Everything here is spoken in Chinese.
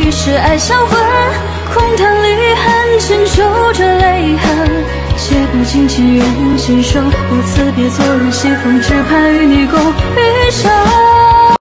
于是爱销魂，空谈离恨，牵手着泪痕，写不尽情愿心手。我辞别昨日西风，只盼与你共余生。